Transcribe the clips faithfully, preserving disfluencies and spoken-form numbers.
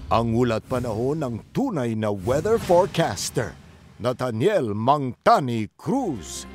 Ang ulat panahon ng tunay na weather forecaster, Nathaniel Mangtani Cruz.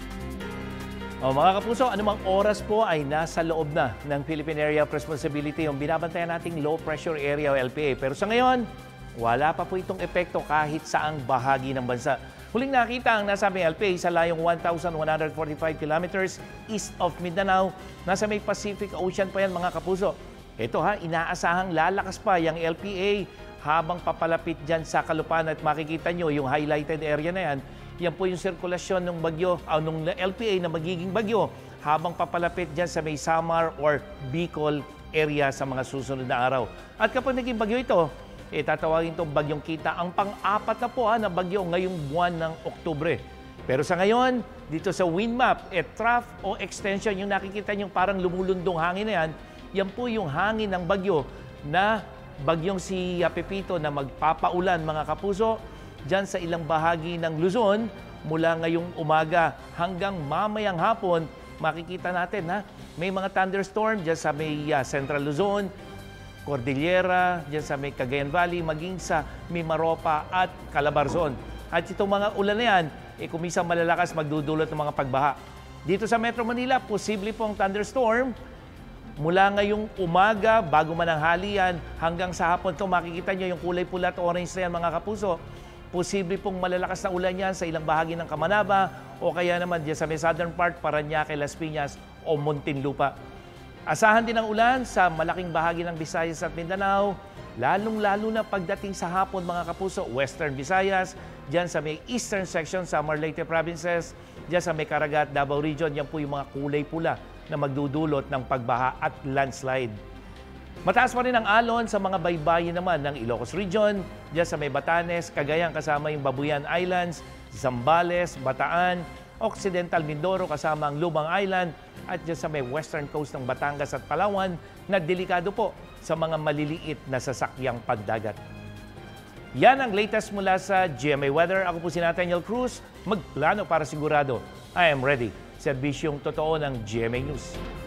O mga kapuso, anumang oras po ay nasa loob na ng Philippine Area of Responsibility yung binabantayan nating low pressure area o L P A. Pero sa ngayon, wala pa po itong epekto kahit saang bahagi ng bansa. Huling nakita ang nasabing L P A sa layong one thousand one hundred forty-five kilometers east of Mindanao. Nasa may Pacific Ocean pa yan mga kapuso. Ito ha, inaasahang lalakas pa yung L P A habang papalapit dyan sa Kalupaan at makikita nyo yung highlighted area na yan. Yan po yung sirkulasyon ng bagyo, o ng L P A na magiging bagyo habang papalapit dyan sa may Samar or Bicol area sa mga susunod na araw. At kapag naging bagyo ito, eh, tatawagin itong bagyong Kita ang pang-apat na po ha, na bagyo ngayong buwan ng Oktubre. Pero sa ngayon, dito sa wind map, eh, trough o extension, yung nakikita nyo parang lumulundong hangin na yan, yan po yung hangin ng bagyo na bagyong si Pepito na magpapaulan mga kapuso dyan sa ilang bahagi ng Luzon mula ngayong umaga hanggang mamayang hapon. Makikita natin ha, may mga thunderstorm dyan sa may uh, Central Luzon, Cordillera, dyan sa may Cagayan Valley, maging sa Mimaropa at Calabarzon. At itong mga ulan na yan, eh, kumisang malalakas magdudulot ng mga pagbaha. Dito sa Metro Manila, posible pong thunderstorm mula ngayong umaga, bago man ang halian, hanggang sa hapon. Ito, makikita nyo yung kulay pula at orange na yan mga kapuso. Posible pong malalakas na ulan yan sa ilang bahagi ng Kamanaba o kaya naman dyan sa may southern part, Parañaque, Las Piñas o Muntinlupa. Asahan din ang ulan sa malaking bahagi ng Visayas at Mindanao, lalong-lalo na pagdating sa hapon mga kapuso, Western Visayas, dyan sa may eastern section sa Leyte provinces, dyan sa may Caraga at Davao region, yan po yung mga kulay pula na magdudulot ng pagbaha at landslide. Mataas pa rin ang alon sa mga baybayin naman ng Ilocos Region, dyan sa may Batanes, Cagayan kasama yung Babuyan Islands, Zambales, Bataan, Occidental Mindoro kasama ang Lubang Island, at dyan sa may western coast ng Batangas at Palawan na delikado po sa mga maliliit na sasakyang pandagat. Yan ang latest mula sa G M A Weather. Ako po si Nathaniel Cruz, magplano para sigurado. I am ready. Serbisyong totoo ng G M A News.